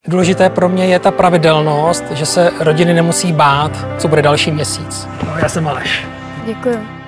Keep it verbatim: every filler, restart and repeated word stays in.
Důležité pro mě je ta pravidelnost, že se rodiny nemusí bát, co bude další měsíc. No, já jsem Aleš. Děkuju.